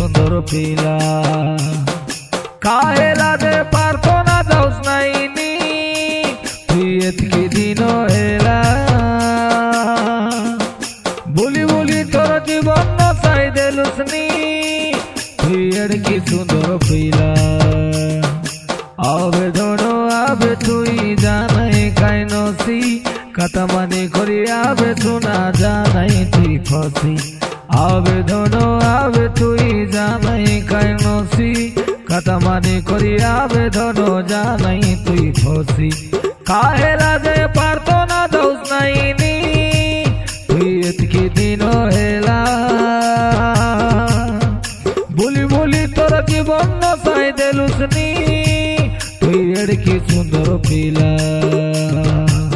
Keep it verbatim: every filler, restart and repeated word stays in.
सुंदर पीला काहेला दे प्रार्थना जाऊस नाही नी तुई एतकी दिन हेला बोली बोली तोर जीवन नसाई देलुस नी तुई एतकी सुंदर पीला आवे दोनो आवे तुई जानाई काई नसी कतमानी करी आवे सुना जानाई तुई फसी आवे दोनो आवे तुई जानाई काई नसी कतमानी करी आवे दोनो जानाई तुई फसी काहेला जे प्रार्थना जाऊस नाही नी तुई एतकी दिन हेला बोली बोली तोर जीवन नसाई देलुस नी तुई एड़की सुंदर पीला।